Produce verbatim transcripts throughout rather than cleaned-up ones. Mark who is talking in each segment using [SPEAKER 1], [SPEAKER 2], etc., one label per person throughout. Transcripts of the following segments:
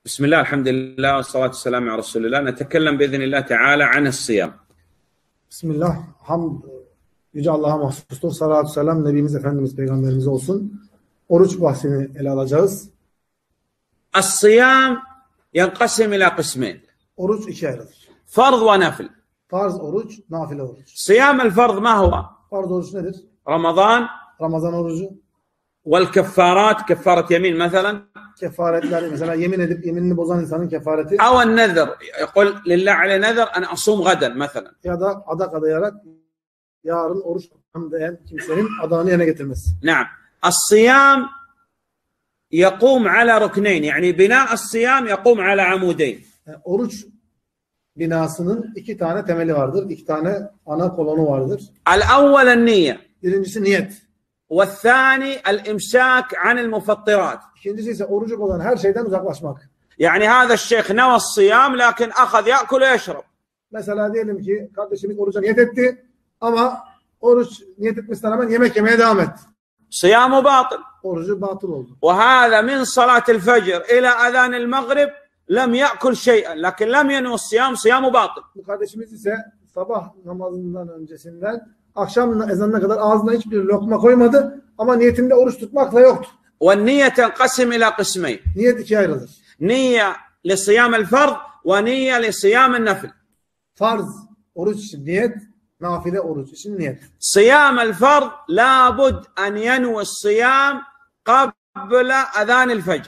[SPEAKER 1] بسم الله الحمد لله والصلاة والسلام على رسول الله. نتكلم بإذن الله تعالى عن الصيام.
[SPEAKER 2] Bismillah, hamd Yüce Allah'a mahsustur. Salatü selam Nebimiz Efendimiz Peygamberimiz olsun. Oruç bahsini ele alacağız.
[SPEAKER 1] الصيام ينقسم إلى قسمين.
[SPEAKER 2] Oruç ikiye ayrılır.
[SPEAKER 1] فرض ونفل.
[SPEAKER 2] Farz oruç, nafile oruç.
[SPEAKER 1] صيام الفرض ما هو؟
[SPEAKER 2] Farz oruç nedir?
[SPEAKER 1] رمضان
[SPEAKER 2] Ramazan orucu.
[SPEAKER 1] والكفارات كفارة يمين مثلا.
[SPEAKER 2] Kefaretler, mesela yemin edip yeminini bozan insanın kefareti.
[SPEAKER 1] أو النذر يقول لله على نذر أنا أصوم غدا مثلا.
[SPEAKER 2] Ya da adak adayarak yarın oruç tutmam diyen kimsenin adağını yerine getirmesi.
[SPEAKER 1] نعم. الصيام يقوم على ركنين، يعني بناء الصيام يقوم على عمودين.
[SPEAKER 2] Yani oruç binasının iki tane temeli vardır. İki tane ana kolonu vardır.
[SPEAKER 1] الأول النية.
[SPEAKER 2] Birincisi niyet.
[SPEAKER 1] والثاني الإمساك عن المفطرات.
[SPEAKER 2] İkincisi ise orucu bozan her şeyden uzaklaşmak.
[SPEAKER 1] يعني هذا الشيخ نوى الصيام لكن أخذ يأكل ويشرب.
[SPEAKER 2] Mesela diyelim ki kardeşimiz oruca niyet etti ama oruç niyet etmesine rağmen yemek yemeye devam etti.
[SPEAKER 1] صيامه باطل.
[SPEAKER 2] Orucu batıl oldu.
[SPEAKER 1] وهذا من صلاة الفجر إلى أذان المغرب لم يأكل شيئا لكن لم ينوي الصيام، صيامه باطل.
[SPEAKER 2] Bu kardeşimiz ise sabah namazından öncesinden akşam ezanına kadar ağzına hiçbir lokma koymadı ama niyetinde oruç tutmak da yoktu.
[SPEAKER 1] والنية تنقسم إلى قسمين.
[SPEAKER 2] Niyet ikiye ayrılır.
[SPEAKER 1] نية لصيام الفرض ونية لصيام النفل.
[SPEAKER 2] Farz oruç için niyet, nafile oruç için niyet.
[SPEAKER 1] صيام الفرض لابد أن ينوي الصيام قبل أذان الفجر.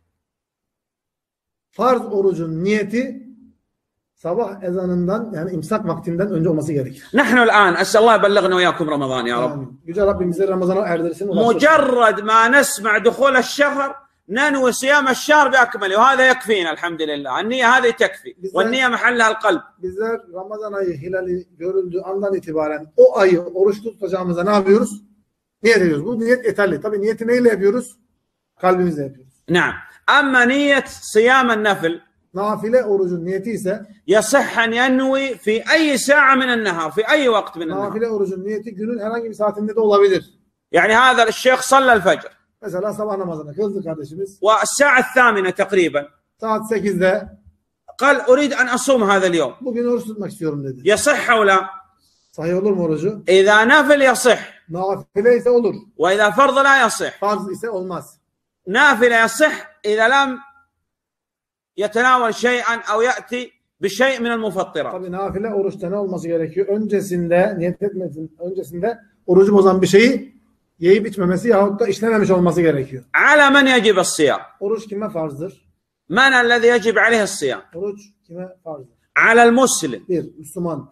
[SPEAKER 2] Farz orucun niyeti sabah ezanından yani imsak vaktinden önce olması gerekir.
[SPEAKER 1] نحن الآن أسأل الله يبلغنا وياكم رمضان يا رب.
[SPEAKER 2] Amin. Yüce Rabbim bizi Ramazan'a erdirsin.
[SPEAKER 1] مجرد ما نسمع دخول الشهر ننوي صيام الشهر بأكمله وهذا يكفينا الحمد لله. النية هذه تكفي والنية محلها القلب.
[SPEAKER 2] Bizler Ramazan ayı hilali görüldüğü andan itibaren o ayı oruç tutacağımıza ne yapıyoruz? Niyet ediyoruz. Bu niyet yeterli. Tabii niyeti neyle yapıyoruz? Kalbimizle yapıyoruz.
[SPEAKER 1] نعم. أما نية صيام النفل
[SPEAKER 2] Nafile orucun niyeti ise
[SPEAKER 1] يصح أن ينوي في أي ساعة من النهار في أي وقت من النهار.
[SPEAKER 2] nafile orucun niyeti günün herhangi bir saatinde de olabilir.
[SPEAKER 1] يعني هذا الشيخ صلى الفجر.
[SPEAKER 2] Mesela sabah namazını kıldı kardeşimiz.
[SPEAKER 1] والساعة الثامنة تقريبا
[SPEAKER 2] Saat sekizde
[SPEAKER 1] قال أريد أن أصوم هذا اليوم.
[SPEAKER 2] bugün oruç tutmak istiyorum dedi.
[SPEAKER 1] يصح أو لا؟
[SPEAKER 2] Sahih olur mu orucu?
[SPEAKER 1] إذا نفل يصح.
[SPEAKER 2] Nafile ise olur.
[SPEAKER 1] وإذا فرض لا يصح.
[SPEAKER 2] Farz ise olmaz.
[SPEAKER 1] نافلة يصح إذا لم يتناول شيئا أو يأتي بشيء من المفطرات.
[SPEAKER 2] Tabii nafile oruçta ne olması gerekiyor? Öncesinde niyet etmesin. Öncesinde orucu bozan bir şeyi yiyip içmemesi yahut da işlememiş olması gerekiyor.
[SPEAKER 1] على من يجب الصيام؟
[SPEAKER 2] Oruç kime farzdır?
[SPEAKER 1] من الذي يجب عليه الصيام؟
[SPEAKER 2] Oruç kime farzdır?
[SPEAKER 1] على المسلم.
[SPEAKER 2] Bir, Müslüman.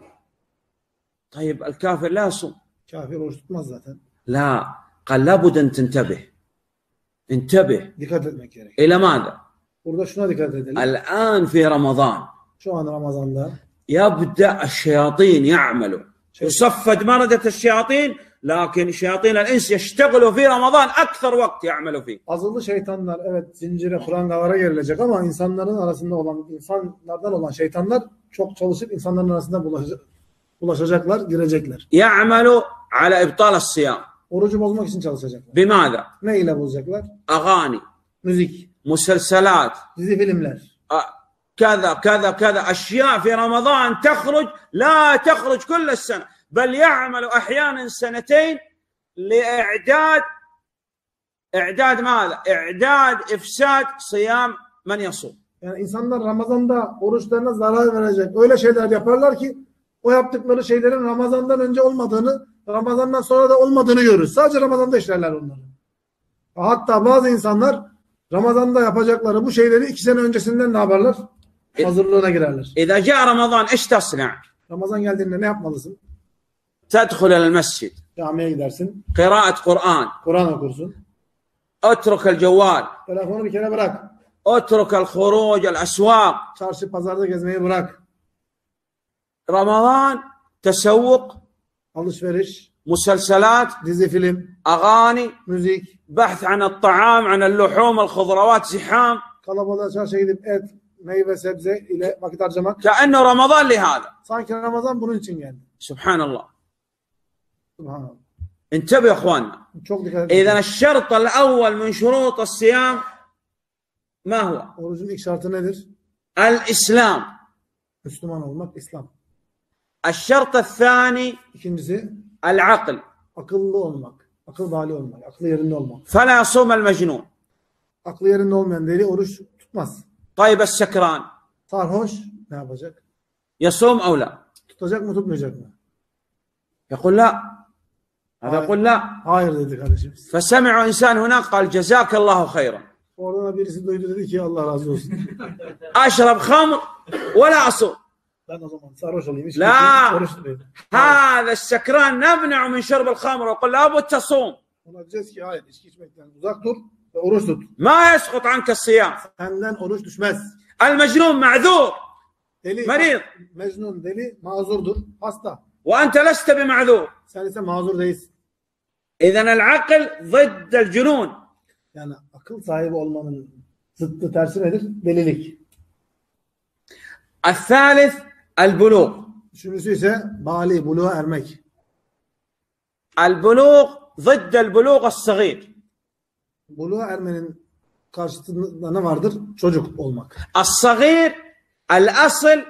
[SPEAKER 1] طيب الكافر لا يصوم.
[SPEAKER 2] Kafir oruç tutmaz zaten.
[SPEAKER 1] لا قال لابد أن تنتبه. انتبه.
[SPEAKER 2] Dikkat etmek gerekiyor.
[SPEAKER 1] إلى ماذا؟
[SPEAKER 2] Burada şuna dikkat edelim.
[SPEAKER 1] الآن في رمضان
[SPEAKER 2] Şu an Ramazan'da
[SPEAKER 1] يبدأ الشياطين يعملوا. يصفد مردة الشياطين لكن شياطين الإنس يشتغلوا في رمضان أكثر وقت يعملوا فيه.
[SPEAKER 2] azılı şeytanlar evet zincire, prangalara gerilecek ama insanların arasında olan, insanlardan olan şeytanlar çok çalışıp insanların arasında bulaşacak, bulaşacaklar, girecekler.
[SPEAKER 1] يعملوا على إبطال الصيام.
[SPEAKER 2] Orucu bozmak için çalışacaklar.
[SPEAKER 1] بماذا؟
[SPEAKER 2] Ne ile bozacaklar?
[SPEAKER 1] أغاني.
[SPEAKER 2] Müzik,
[SPEAKER 1] مسلسلات.
[SPEAKER 2] dizi filmler.
[SPEAKER 1] كذا كذا كذا أشياء في رمضان تخرج لا تخرج كل السنة بل يعمل أحيانا سنتين لإعداد إعداد ماذا؟ إعداد إفساد صيام من يصوم.
[SPEAKER 2] Yani insanlar Ramazan'da oruçlarına zarar verecek öyle şeyler yaparlar ki o yaptıkları şeylerin Ramazan'dan önce olmadığını, Ramazan'dan sonra da olmadığını görürüz. Sadece Ramazan'da işlerler onları. Hatta bazı insanlar Ramazan'da yapacakları bu şeyleri iki sene öncesinden ne yaparlar? Hazırlığına girerler.
[SPEAKER 1] إذا جاء رمضان إيش تصنع؟
[SPEAKER 2] Ramazan geldiğinde ne yapmalısın?
[SPEAKER 1] تدخل إلى المسجد.
[SPEAKER 2] Camiye gidersin.
[SPEAKER 1] قراءة قرآن.
[SPEAKER 2] Kur'an okursun.
[SPEAKER 1] اترك الجوال.
[SPEAKER 2] Telefonu bir kere bırak.
[SPEAKER 1] اترك الخروج الأسواق.
[SPEAKER 2] Çarşı pazarda gezmeyi bırak.
[SPEAKER 1] رمضان تسوق.
[SPEAKER 2] Alışveriş.
[SPEAKER 1] مسلسلات.
[SPEAKER 2] Dizi film.
[SPEAKER 1] أغاني.
[SPEAKER 2] Müzik.
[SPEAKER 1] بحث عن الطعام عن اللحوم الخضروات زحام.
[SPEAKER 2] Kalabalığa çarşıya gidip et, meyve, sebze ile vakit harcamak.
[SPEAKER 1] كأنه رمضان لهذا.
[SPEAKER 2] Sanki Ramazan bunun için geldi.
[SPEAKER 1] سبحان الله.
[SPEAKER 2] Subhanallah.
[SPEAKER 1] انتبهوا يا اخواننا.
[SPEAKER 2] Çok dikkat edin.
[SPEAKER 1] اذا الشرط الاول من شروط الصيام ما هو؟
[SPEAKER 2] Orucun ilk şartı nedir?
[SPEAKER 1] الإسلام.
[SPEAKER 2] Müslüman olmak, İslam.
[SPEAKER 1] الشرط الثاني
[SPEAKER 2] İkincisi
[SPEAKER 1] العقل.
[SPEAKER 2] akıllı olmak. Akıl bali olmak. Aklı yerinde olmak.
[SPEAKER 1] فلا يصوم المجنون.
[SPEAKER 2] Aklı yerinde olmayan deli oruç tutmaz.
[SPEAKER 1] طيب السكران
[SPEAKER 2] Sarhoş ne yapacak?
[SPEAKER 1] يصوم أو لا؟
[SPEAKER 2] Tutacak mı tutmayacak mı?
[SPEAKER 1] يقول لا. هذا يقول لا.
[SPEAKER 2] Hayır dedi kardeşimiz.
[SPEAKER 1] فسمع إنسان هناك قال جزاك الله خيرا.
[SPEAKER 2] Oradan birisi duydu dedi ki Allah razı olsun.
[SPEAKER 1] أشرب خمر ولا أصوم.
[SPEAKER 2] Ben o zaman sarhoş olayım. Hiç
[SPEAKER 1] La.
[SPEAKER 2] oruç tutmayayım.
[SPEAKER 1] هذا السكران نمنع من شرب الخمر ويقول لابد تصوم.
[SPEAKER 2] Ona diyeceğiz ki hayır içki içmekten uzak dur ve oruç tut.
[SPEAKER 1] ما يسقط عنك الصيام.
[SPEAKER 2] Senden oruç düşmez.
[SPEAKER 1] المجنون معذور
[SPEAKER 2] Deli,
[SPEAKER 1] مريض
[SPEAKER 2] mecnun deli mazurdur. Hasta.
[SPEAKER 1] وأنت لست بمعذور.
[SPEAKER 2] Sen ise mazur değilsin.
[SPEAKER 1] إذن العقل ضد الجنون.
[SPEAKER 2] Yani akıl sahibi olmanın zıttı tersi nedir? Delilik.
[SPEAKER 1] الثالث البلوغ.
[SPEAKER 2] Üçüncüsü ise bali, buluğa ermek.
[SPEAKER 1] البلوغ ضد البلوغ الصغير.
[SPEAKER 2] Buluğa ermenin karşısında ne vardır? Çocuk olmak.
[SPEAKER 1] الصغير الأصل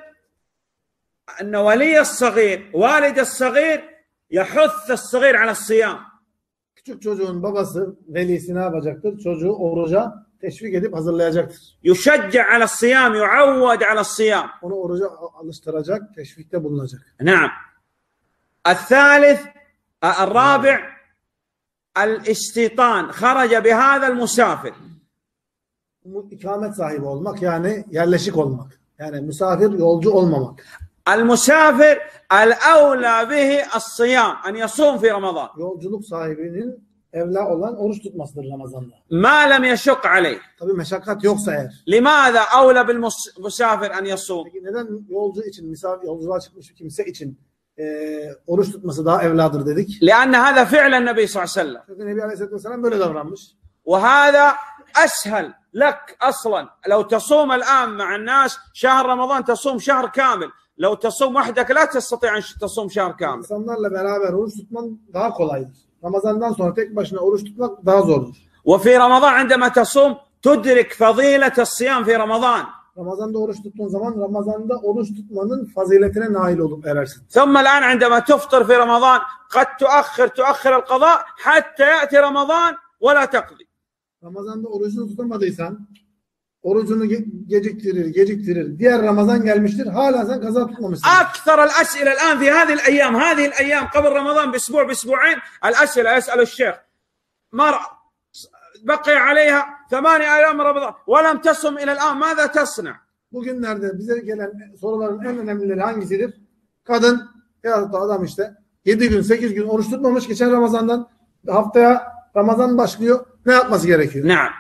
[SPEAKER 1] أن ولي الصغير والد الصغير يحث الصغير على الصيام.
[SPEAKER 2] Küçük çocuğun babası, velisi ne yapacaktır? Çocuğu oruca teşvik edip hazırlayacaktır.
[SPEAKER 1] يشجع على الصيام يعود على الصيام.
[SPEAKER 2] Onu oruca alıştıracak, teşvikte bulunacak.
[SPEAKER 1] نعم. الثالث الرابع الاستيطان خرج بهذا المسافر.
[SPEAKER 2] İkamet sahibi olmak yani yerleşik olmak. Yani misafir, yolcu olmamak.
[SPEAKER 1] المسافر الأولى به الصيام أن يصوم في رمضان.
[SPEAKER 2] Yolculuk sahibinin evla olan oruç tutmasıdır Ramazan'da.
[SPEAKER 1] ما لم يشق عليه.
[SPEAKER 2] Tabii meşakkat yoksa eğer.
[SPEAKER 1] لماذا أولى بالمسافر أن يصوم؟
[SPEAKER 2] Peki neden yolcu için, misafir, yolculuğa çıkmış kimse için e, oruç tutması daha evladır dedik?
[SPEAKER 1] لأن هذا فعل النبي صلى الله عليه وسلم.
[SPEAKER 2] Çünkü Nebi Aleyhisselatü Vesselam böyle davranmış.
[SPEAKER 1] وهذا أسهل لك أصلا لو تصوم الآن مع الناس شهر رمضان تصوم شهر كامل. لو تصوم وحدك لا تستطيع أن تصوم شهر كامل.
[SPEAKER 2] İnsanlarla beraber oruç tutman daha kolaydır. Ramazandan sonra tek başına oruç tutmak daha zordur.
[SPEAKER 1] وفي رمضان عندما تصوم تدرك فضيلة الصيام في رمضان.
[SPEAKER 2] Ramazan'da oruç tuttuğun zaman Ramazan'da oruç tutmanın faziletine nail olup erersin.
[SPEAKER 1] ثم الآن عندما تفطر في رمضان قد تؤخر تؤخر القضاء حتى يأتي رمضان ولا تقضي.
[SPEAKER 2] Ramazan'da orucunu tutamadıysan orucunu ge geciktirir, geciktirir. Diğer Ramazan gelmiştir. Hala sen kaza tutmamışsın.
[SPEAKER 1] أكثر الأسئلة الآن في هذه الأيام هذه الأيام قبل رمضان بأسبوع بأسبوعين الأسئلة يسأل الشيخ مرأة بقي عليها ثمانية أيام من رمضان ولم تصم إلى الآن ماذا تصنع؟
[SPEAKER 2] Bugünlerde bize gelen soruların en önemlileri hangisidir? Kadın ya da adam işte yedi gün, sekiz gün oruç tutmamış geçen Ramazan'dan haftaya Ramazan başlıyor. Ne yapması gerekiyor?
[SPEAKER 1] نعم.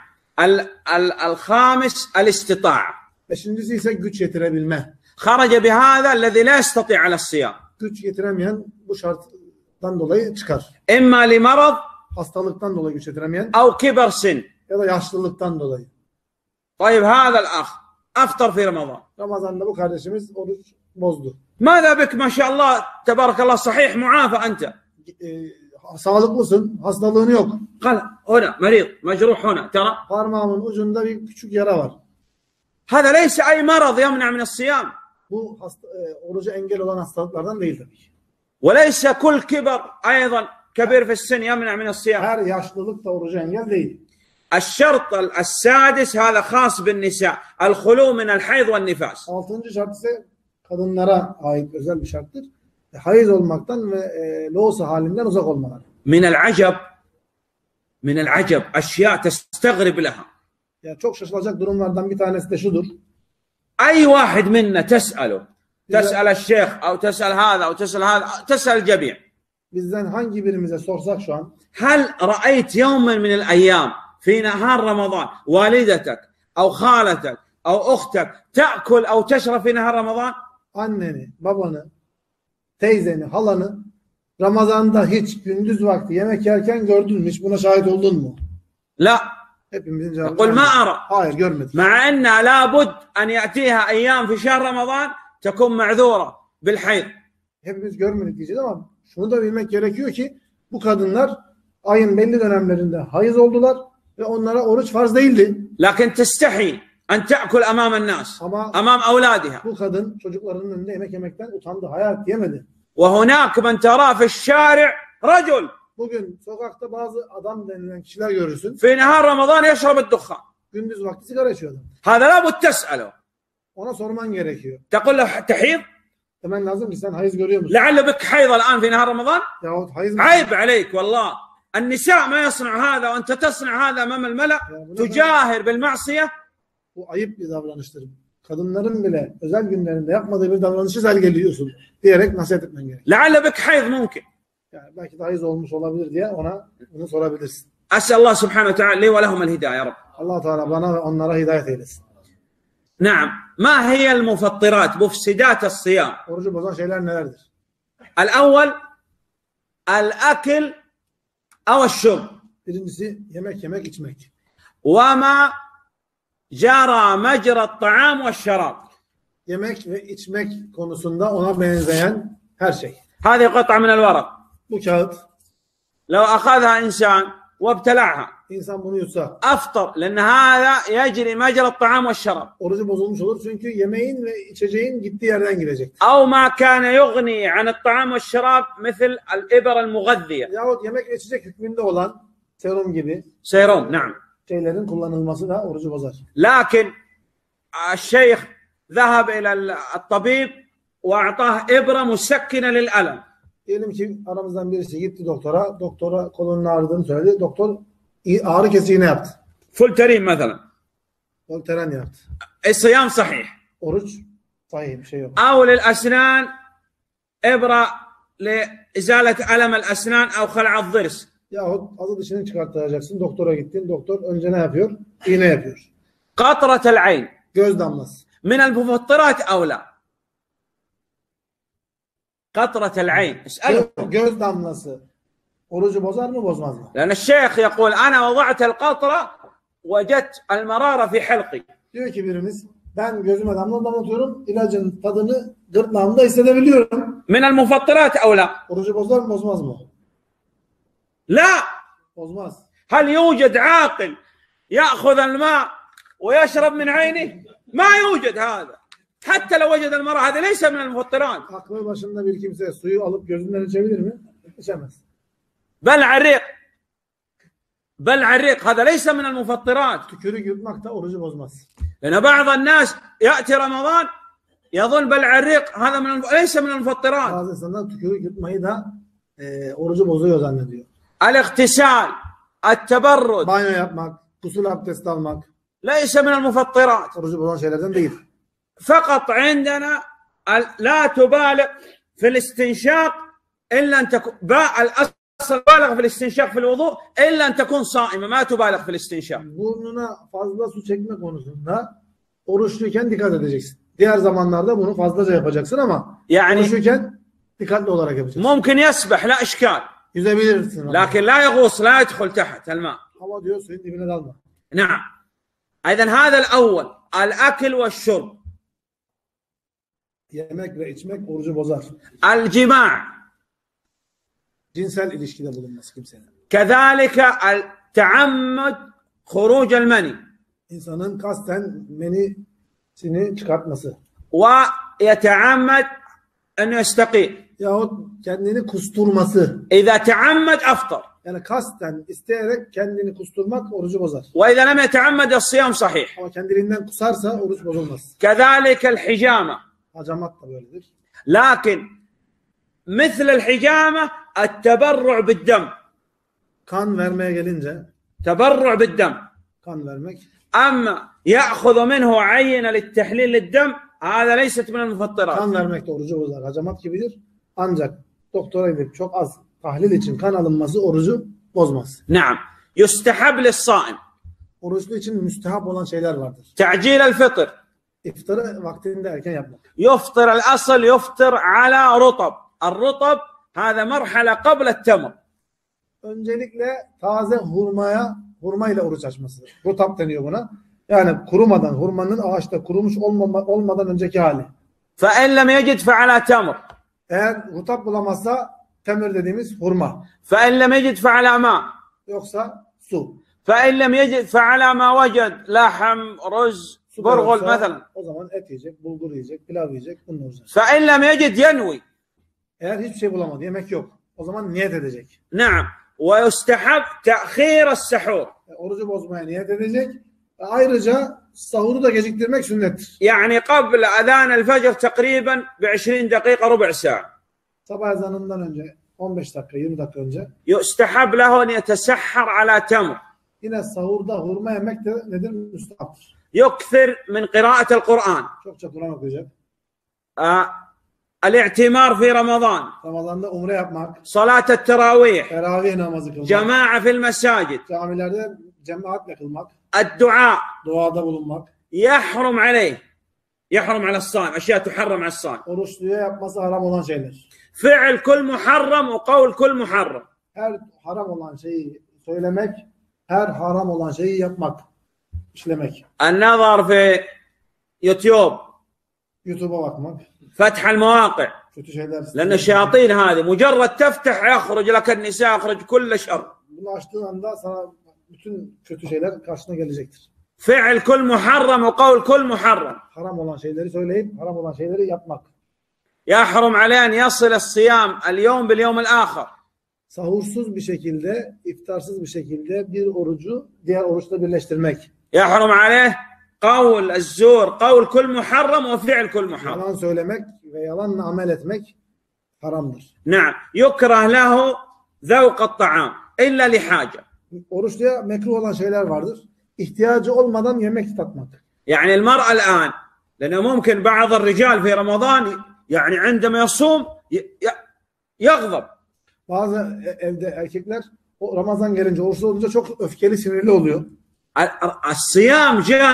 [SPEAKER 1] الخامس الاستطاعة.
[SPEAKER 2] Beşincisi ise güç yetirebilme.
[SPEAKER 1] خرج بهذا الذي لا يستطيع على الصيام.
[SPEAKER 2] Güç yetiremeyen bu şarttan dolayı çıkar.
[SPEAKER 1] إما لمرض
[SPEAKER 2] Hastalıktan dolayı güç yetiremeyen
[SPEAKER 1] أو كبر سن.
[SPEAKER 2] ya da yaşlılıktan dolayı.
[SPEAKER 1] طيب هذا الأخ أفطر في رمضان.
[SPEAKER 2] Ramazan'da bu kardeşimiz oruç bozdu.
[SPEAKER 1] ماذا بك ما شاء الله تبارك الله صحيح معافى أنت.
[SPEAKER 2] Ee, sağlıklısın, hastalığın yok.
[SPEAKER 1] قال هنا مريض مجروح هنا ترى.
[SPEAKER 2] Parmağımın ucunda bir küçük yara var.
[SPEAKER 1] هذا ليس أي مرض يمنع من الصيام.
[SPEAKER 2] Bu hasta, e, oruca engel olan hastalıklardan değil tabii ki.
[SPEAKER 1] وليس كل كبر أيضا كبير في السن يمنع من الصيام.
[SPEAKER 2] Her yaşlılık da oruca engel değil.
[SPEAKER 1] الشرط السادس هذا خاص بالنساء الخلو من الحيض والنفاس.
[SPEAKER 2] Altıncı şart ise kadınlara ait özel bir şarttır. E, hayız olmaktan ve e, loğusa halinden uzak olmaları.
[SPEAKER 1] من العجب من العجب أشياء تستغرب لها.
[SPEAKER 2] Yani çok şaşılacak durumlardan bir tanesi de şudur.
[SPEAKER 1] أي واحد منا تسأله تسأل الشيخ أو تسأل هذا أو تسأل هذا تسأل الجميع.
[SPEAKER 2] Bizden hangi birimize sorsak şu an
[SPEAKER 1] هل رأيت يوما من الأيام في نهار رمضان والدتك أو خالتك أو أختك تأكل أو تشرب في نهار رمضان؟
[SPEAKER 2] anneni, babanı, teyzeni, halanı Ramazan'da hiç gündüz vakti yemek yerken gördün mü? Hiç buna şahit oldun mu?
[SPEAKER 1] لا.
[SPEAKER 2] Hepimizin cevabı
[SPEAKER 1] يقول ما أرى.
[SPEAKER 2] hayır görmedim.
[SPEAKER 1] مع أن لابد أن يأتيها أيام في شهر رمضان تكون معذورة بالحيض.
[SPEAKER 2] Hepimiz görmedik diyeceğiz ama şunu da bilmek gerekiyor ki bu kadınlar ayın belli dönemlerinde hayız oldular ve onlara oruç farz değildi.
[SPEAKER 1] لكن تستحي أن تأكل أمام الناس
[SPEAKER 2] Ama
[SPEAKER 1] أمام أولادها.
[SPEAKER 2] bu kadın çocuklarının önünde yemek yemekten utandı. Hayat yemedi.
[SPEAKER 1] وهناك من تراه في الشارع رجل
[SPEAKER 2] Bugün sokakta bazı adam denilen kişiler görürsün.
[SPEAKER 1] في نهار رمضان يشرب الدخان.
[SPEAKER 2] Gündüz vakti sigara içiyor adam.
[SPEAKER 1] هذا لابد تسأله.
[SPEAKER 2] Ona sorman gerekiyor.
[SPEAKER 1] تقول له تحيض؟
[SPEAKER 2] Demen lazım ki sen hayız görüyor musun?
[SPEAKER 1] لعل بك حيض الآن في نهار رمضان؟
[SPEAKER 2] Yahut hayız mı?
[SPEAKER 1] عيب عليك والله. النساء ما يصنع هذا وأنت تصنع هذا أمام الملأ تجاهر بالمعصية.
[SPEAKER 2] Bu ayıp bir davranıştır. Kadınların bile özel günlerinde yapmadığı bir davranışı sergiliyorsun diyerek nasihat etmen gerekiyor.
[SPEAKER 1] لعل بك حيض ممكن.
[SPEAKER 2] Yani belki de hayız olmuş olabilir diye ona bunu sorabilirsin.
[SPEAKER 1] أسأل الله سبحانه وتعالى لي ولهم الهداية يا رب.
[SPEAKER 2] Allah Teala bana ve onlara hidayet eylesin.
[SPEAKER 1] نعم. ما هي المفطرات مفسدات الصيام؟
[SPEAKER 2] Orucu bozan şeyler nelerdir?
[SPEAKER 1] الأول الأكل أو الشرب.
[SPEAKER 2] Birincisi yemek yemek içmek.
[SPEAKER 1] وما جرى مجرى الطعام والشراب.
[SPEAKER 2] Yemek ve içmek konusunda ona benzeyen her şey.
[SPEAKER 1] هذه قطعة من الورق.
[SPEAKER 2] Bu kağıt
[SPEAKER 1] لو أخذها إنسان وابتلعها
[SPEAKER 2] insan bunu yutsa
[SPEAKER 1] أفطر لأن هذا يجري مجرى الطعام والشراب.
[SPEAKER 2] orucu bozulmuş olur çünkü yemeğin ve içeceğin gittiği yerden gidecek.
[SPEAKER 1] أو ما كان يغني عن الطعام والشراب مثل الإبر المغذية.
[SPEAKER 2] Yahut yemek ve içecek hükmünde olan serum gibi
[SPEAKER 1] سيروم نعم.
[SPEAKER 2] şeylerin kullanılması da orucu bozar.
[SPEAKER 1] لكن الشيخ ذهب إلى الطبيب وأعطاه إبرة مسكنة للألم.
[SPEAKER 2] Diyelim ki aramızdan birisi gitti doktora. Doktora kolunun ağrıdığını söyledi. Doktor ağrı kesici iğne yaptı.
[SPEAKER 1] فولترين مثلا.
[SPEAKER 2] Voltaren yaptı.
[SPEAKER 1] الصيام صحيح.
[SPEAKER 2] Oruç sahih bir şey yok.
[SPEAKER 1] أو للأسنان إبرة لإزالة ألم الأسنان أو خلع الضرس.
[SPEAKER 2] Yahut ağzı dışını çıkartacaksın. Doktora gittin. Doktor önce ne yapıyor? İğne yapıyor.
[SPEAKER 1] قطرة العين
[SPEAKER 2] Göz damlası.
[SPEAKER 1] من المفطرات أو لا؟ قطرة العين اسأله.
[SPEAKER 2] Göz, göz damlası orucu bozar mı bozmaz mı?
[SPEAKER 1] لأن الشيخ يقول أنا وضعت القطرة وجدت المرارة في حلقي.
[SPEAKER 2] Diyor ki birimiz ben gözüme damla damlatıyorum. İlacın tadını gırtlağımda hissedebiliyorum.
[SPEAKER 1] من المفطرات أو لا؟
[SPEAKER 2] Orucu bozar mı bozmaz mı?
[SPEAKER 1] لا.
[SPEAKER 2] Bozmaz.
[SPEAKER 1] هل يوجد عاقل يأخذ الماء ويشرب من عينه؟ ما يوجد هذا. حتى لو وجد المرأة هذا ليس من المفطرات.
[SPEAKER 2] Aklı başında bir kimse suyu alıp gözünden içebilir mi? İçemez.
[SPEAKER 1] بل عريق. بل عريق هذا ليس من المفطرات.
[SPEAKER 2] Tükürük yutmak da orucu bozmaz.
[SPEAKER 1] لأن بعض الناس يأتي رمضان يظن بالعريق هذا من ليس من المفطرات.
[SPEAKER 2] Bazı insanlar tükürük yutmayı da e, orucu bozuyor zannediyor.
[SPEAKER 1] الاغتسال التبرد
[SPEAKER 2] Banyo yapmak, gusül abdesti almak
[SPEAKER 1] ليس من المفطرات.
[SPEAKER 2] orucu bozan şeylerden değil.
[SPEAKER 1] فقط عندنا لا تبالغ في الاستنشاق إلا أن تكون الأصل بالغ في الاستنشاق في الوضوء إلا أن تكون صائمة ما تبالغ في الاستنشاق.
[SPEAKER 2] Burnuna fazla su çekme konusunda oruçluyken dikkat edeceksin. Diğer zamanlarda bunu fazlaca yapacaksın ama
[SPEAKER 1] يعني
[SPEAKER 2] oruçluyken dikkatli olarak yapacaksın.
[SPEAKER 1] ممكن يسبح لا إشكال
[SPEAKER 2] Yüzebilirsin.
[SPEAKER 1] لكن لا يغوص لا يدخل تحت الماء.
[SPEAKER 2] Ama diyor suyun dibine dalma.
[SPEAKER 1] نعم. إذن هذا الأول الأكل والشرب.
[SPEAKER 2] Yemek ve içmek orucu bozar.
[SPEAKER 1] الجماع
[SPEAKER 2] Cinsel ilişkide bulunması kimsenin.
[SPEAKER 1] كذلك التعمد خروج المني
[SPEAKER 2] İnsanın kasten menisini çıkartması.
[SPEAKER 1] ويتعمد أن يستقيم.
[SPEAKER 2] Yahut kendini kusturması.
[SPEAKER 1] إذا تعمد أفطر.
[SPEAKER 2] Yani kasten isteyerek kendini kusturmak orucu bozar.
[SPEAKER 1] وإذا لم يتعمد الصيام صحيح.
[SPEAKER 2] Ama kendiliğinden kusarsa oruç bozulmaz.
[SPEAKER 1] كذلك الحجامة.
[SPEAKER 2] Hacamat da böyledir.
[SPEAKER 1] لكن مثل الحجامة التبرع بالدم.
[SPEAKER 2] Kan vermeye gelince
[SPEAKER 1] تبرع بالدم.
[SPEAKER 2] kan vermek.
[SPEAKER 1] أما يأخذ منه عينة للتحليل للدم هذا ليست من المفطرات.
[SPEAKER 2] Kan vermek de orucu bozar. Hacamat gibidir. Ancak doktora gidip çok az tahlil için kan alınması orucu bozmaz.
[SPEAKER 1] نعم. يستحب للصائم.
[SPEAKER 2] Oruçlu için müstehap olan şeyler vardır.
[SPEAKER 1] تعجيل الفطر.
[SPEAKER 2] İftarı vaktinde erken yapmak.
[SPEAKER 1] يفطر الأصل يفطر على رطب. الرطب هذا مرحلة قبل التمر.
[SPEAKER 2] Öncelikle taze hurmaya, hurma ile oruç açmasıdır. Rutap deniyor buna. Yani kurumadan, hurmanın ağaçta kurumuş olmama, olmadan önceki hali.
[SPEAKER 1] فإن لم يجد فعلى تمر.
[SPEAKER 2] Eğer rutap bulamazsa temir dediğimiz hurma.
[SPEAKER 1] فإن لم يجد فعلى ماء.
[SPEAKER 2] Yoksa su.
[SPEAKER 1] فإن لم يجد فعلى ما وجد لحم رز برغل مثلا.
[SPEAKER 2] O zaman et yiyecek, bulgur yiyecek, pilav yiyecek, bunun olacak.
[SPEAKER 1] فإن لم يجد ينوي.
[SPEAKER 2] Eğer hiçbir şey bulamadı, yemek yok. O zaman niyet edecek.
[SPEAKER 1] نعم. ويستحب تأخير السحور.
[SPEAKER 2] Orucu bozmaya niyet edecek. Ayrıca sahuru da geciktirmek sünnettir.
[SPEAKER 1] يعني قبل أذان الفجر تقريبا بعشرين دقيقة ربع ساعة.
[SPEAKER 2] Sabah ezanından önce on beş dakika, yirmi dakika önce.
[SPEAKER 1] يستحب له أن يتسحر على تمر.
[SPEAKER 2] Yine sahurda hurma yemek de nedir? Müstahaptır.
[SPEAKER 1] يكثر من قراءة القرآن.
[SPEAKER 2] Çokça Kur'an okuyacak.
[SPEAKER 1] آه الاعتمار في رمضان.
[SPEAKER 2] Ramazan'da umre yapmak.
[SPEAKER 1] صلاة التراويح.
[SPEAKER 2] Teravih namazı kılmak.
[SPEAKER 1] جماعة في المساجد.
[SPEAKER 2] Camilerde cemaatle kılmak.
[SPEAKER 1] الدعاء.
[SPEAKER 2] Duada bulunmak.
[SPEAKER 1] يحرم عليه. يحرم على الصائم. أشياء تحرم على الصائم.
[SPEAKER 2] Oruçluya yapması haram olan şeyler.
[SPEAKER 1] فعل كل محرم وقول كل محرم.
[SPEAKER 2] Her haram olan şeyi söylemek, her haram olan şeyi yapmak, işlemek.
[SPEAKER 1] النظر في يوتيوب.
[SPEAKER 2] YouTube'a bakmak.
[SPEAKER 1] فتح المواقع.
[SPEAKER 2] Kötü şeyler.
[SPEAKER 1] لأن الشياطين هذه مجرد تفتح يخرج لك النساء يخرج كل شر.
[SPEAKER 2] Bunu açtığın anda sana bütün kötü şeyler karşına gelecektir.
[SPEAKER 1] فعل كل محرم وقول كل محرم.
[SPEAKER 2] Haram olan şeyleri söyleyip haram olan şeyleri yapmak.
[SPEAKER 1] يحرم عليه أن يصل الصيام اليوم باليوم الآخر.
[SPEAKER 2] Sahursuz bir şekilde, iftarsız bir şekilde bir orucu diğer oruçla birleştirmek.
[SPEAKER 1] يحرم عليه قول الزور قول كل محرم وفعل كل محرم.
[SPEAKER 2] Yalan söylemek ve yalanla amel etmek haramdır.
[SPEAKER 1] نعم. يكره له ذوق الطعام إلا لحاجة.
[SPEAKER 2] Oruçluya mekruh olan şeyler vardır. İhtiyacı olmadan yemek tatmak.
[SPEAKER 1] يعني المرأة الآن لأنه ممكن بعض الرجال في رمضان يعني عندما يصوم يغضب.
[SPEAKER 2] Bazı evde erkekler o Ramazan gelince, oruçlu olunca çok öfkeli, sinirli oluyor.
[SPEAKER 1] الصيام جاء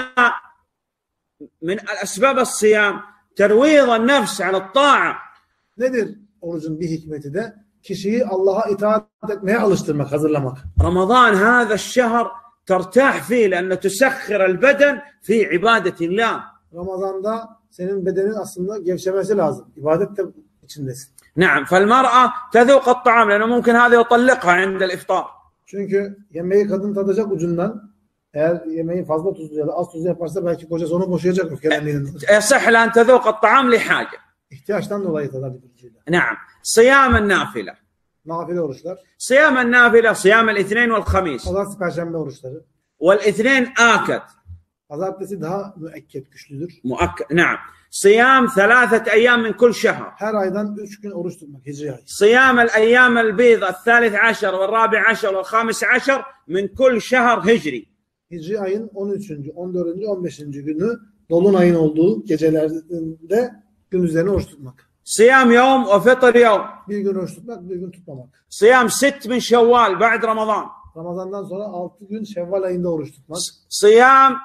[SPEAKER 1] من الأسباب الصيام ترويض النفس على الطاعة.
[SPEAKER 2] Nedir orucun bir hikmeti de? Kişiyi Allah'a itaat etmeye alıştırmak, hazırlamak.
[SPEAKER 1] رمضان هذا الشهر ترتاح فيه لأن تسخر البدن في عبادة الله.
[SPEAKER 2] Ramazan'da senin bedenin aslında gevşemesi lazım. İbadet de içindesin.
[SPEAKER 1] نعم. فالمرأة تذوق الطعام لأنه ممكن هذا يطلقها عند الإفطار.
[SPEAKER 2] Çünkü yemeği kadın tadacak ucundan. Eğer yemeği fazla tuzlu ya da az tuzlu yaparsa belki kocası onu boşayacak öfkelendiğinden.
[SPEAKER 1] يصح لأن تذوق الطعام لحاجة.
[SPEAKER 2] İhtiyaçtan dolayı tadabilir.
[SPEAKER 1] نعم. صيام النافلة.
[SPEAKER 2] Nafile oruçlar.
[SPEAKER 1] صيام النافلة صيام الاثنين والخميس.
[SPEAKER 2] Pazartesi, Perşembe oruçları.
[SPEAKER 1] والاثنين آكد.
[SPEAKER 2] Pazartesi daha müekket, güçlüdür.
[SPEAKER 1] مؤكد. نعم. صيام ثلاثة أيام من كل شهر.
[SPEAKER 2] Her aydan üç gün oruç tutmak. Hicri ay.
[SPEAKER 1] صيام الأيام البيض الثالث عشر والرابع عشر والخامس عشر من كل شهر هجري.
[SPEAKER 2] Hicri ayın on üçüncü, on dördüncü, on beşinci günü dolunayın olduğu gecelerde gündüzlerini oruç tutmak.
[SPEAKER 1] صيام يوم وفطر يوم.
[SPEAKER 2] Bir gün oruç tutmak, bir gün tutmamak.
[SPEAKER 1] صيام ست من شوال بعد رمضان.
[SPEAKER 2] Ramazandan sonra altı gün Şevval ayında oruç tutmak.
[SPEAKER 1] صيام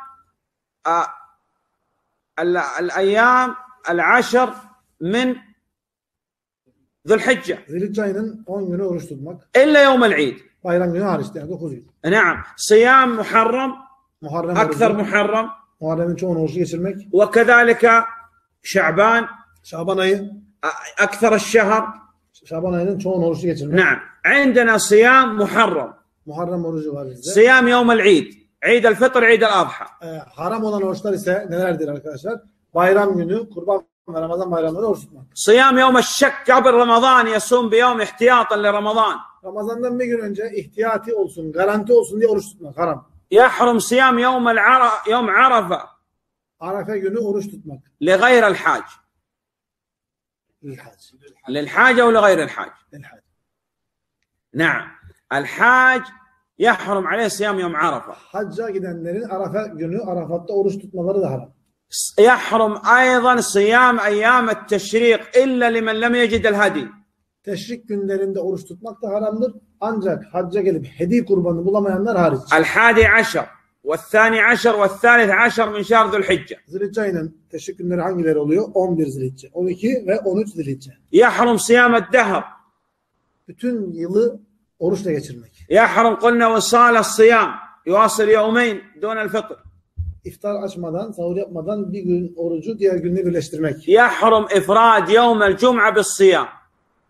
[SPEAKER 1] الأيام العشر من ذو الحجة.
[SPEAKER 2] Zilhicce ayının on günü oruç tutmak.
[SPEAKER 1] إلا يوم العيد.
[SPEAKER 2] Bayram günü hariç yani dokuz gün.
[SPEAKER 1] نعم. صيام محرم.
[SPEAKER 2] Muharrem
[SPEAKER 1] أكثر
[SPEAKER 2] orucu.
[SPEAKER 1] محرم.
[SPEAKER 2] Muharrem'in çoğunu oruç geçirmek.
[SPEAKER 1] وكذلك شعبان.
[SPEAKER 2] Şaban ayı.
[SPEAKER 1] أكثر الشهر.
[SPEAKER 2] Şaban ayının çoğunu oruç geçirmek.
[SPEAKER 1] نعم. عندنا صيام محرم.
[SPEAKER 2] Muharrem orucu var bizde.
[SPEAKER 1] صيام يوم العيد. عيد الفطر عيد الأضحى.
[SPEAKER 2] Ee, haram olan oruçlar ise nelerdir arkadaşlar? Bayram günü, Kurban ve Ramazan bayramları oruç tutmak.
[SPEAKER 1] صيام يوم الشك قبل رمضان يصوم بيوم احتياطا لرمضان.
[SPEAKER 2] Ramazan'dan bir gün önce ihtiyati olsun, garanti olsun diye oruç tutmak haram.
[SPEAKER 1] يحرم صيام يوم العر يوم عرفة.
[SPEAKER 2] Arafa günü oruç tutmak.
[SPEAKER 1] لغير الحاج.
[SPEAKER 2] للحاج.
[SPEAKER 1] للحاجة ولغير الحاج.
[SPEAKER 2] للحاج.
[SPEAKER 1] نعم. الحاج يحرم عليه صيام يوم عرفة.
[SPEAKER 2] Hacca gidenlerin Arafa günü Arafat'ta oruç tutmaları da haram.
[SPEAKER 1] يحرم أيضا صيام أيام التشريق إلا لمن لم يجد الهدي.
[SPEAKER 2] Teşrik günlerinde oruç tutmak da haramdır. Ancak hacca gelip hediye kurbanı bulamayanlar hariç.
[SPEAKER 1] الحادي عشر والثاني عشر والثالث عشر من شهر ذو الحجة.
[SPEAKER 2] Zilhicce ayının teşrik günleri hangileri oluyor? on bir Zilhicce, on iki ve on üç Zilhicce.
[SPEAKER 1] يحرم صيام الدهر.
[SPEAKER 2] Bütün yılı oruçla geçirmek.
[SPEAKER 1] يحرم قلنا وصال الصيام يواصل يومين دون الفطر.
[SPEAKER 2] İftar açmadan, sahur yapmadan bir gün orucu diğer günle birleştirmek.
[SPEAKER 1] يحرم إفراد يوم الجمعة بالصيام.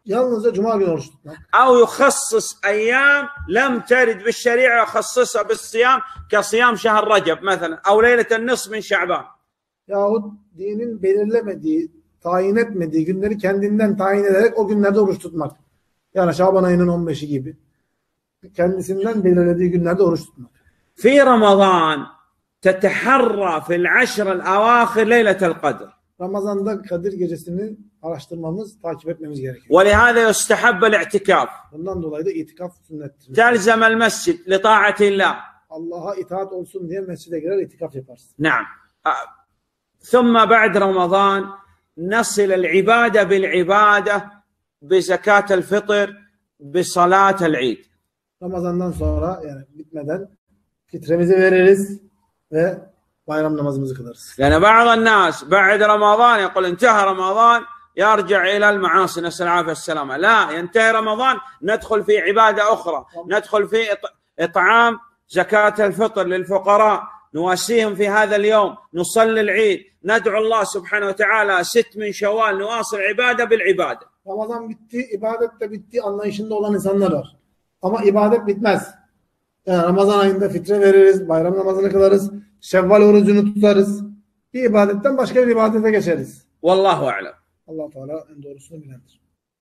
[SPEAKER 2] Yalnızca Cuma günü oruç tutmak.
[SPEAKER 1] أو يخصص أيام لم ترد بالشريعة يخصصها بالصيام كصيام شهر رجب مثلا أو ليلة النصف من شعبان.
[SPEAKER 2] Yahut dinin belirlemediği, tayin etmediği günleri kendinden tayin ederek o günlerde oruç tutmak. Yani Şaban ayının on beşi gibi. Kendisinden belirlediği günlerde oruç tutmak.
[SPEAKER 1] في رمضان تتحرى في العشر الأواخر ليلة القدر.
[SPEAKER 2] Ramazan'da Kadir gecesini araştırmamız, takip etmemiz gerekiyor.
[SPEAKER 1] ولهذا يستحب الاعتكاف.
[SPEAKER 2] Bundan dolayı da itikaf sünnettir.
[SPEAKER 1] تلزم المسجد لطاعة الله.
[SPEAKER 2] Allah'a itaat olsun diye mescide girer itikaf yaparsın.
[SPEAKER 1] نعم. ثم بعد رمضان نصل العبادة بالعبادة بزكاة الفطر بصلاة العيد.
[SPEAKER 2] Ramazan'dan sonra yani bitmeden fitremizi veririz ve bayram namazımızı kılarız.
[SPEAKER 1] لأن بعض الناس بعد رمضان يقول انتهى رمضان يرجع إلى المعاصي نسأل العافية والسلامة. لا، ينتهي رمضان ندخل في عبادة أخرى، ندخل في إطعام زكاة الفطر للفقراء، نواسيهم في هذا اليوم، نصلي العيد، ندعو الله سبحانه وتعالى ست من شوال نواصل عبادة بالعبادة.
[SPEAKER 2] Ramazan bitti, ibadet de bitti anlayışında olan insanlar var. Ama ibadet bitmez. Yani Ramazan ayında fitre veririz, bayram namazını kılarız, Şevval orucunu tutarız. Bir ibadetten başka bir ibadete geçeriz.
[SPEAKER 1] Vallahu a'lem.
[SPEAKER 2] Allah Teala en doğrusunu bilendir.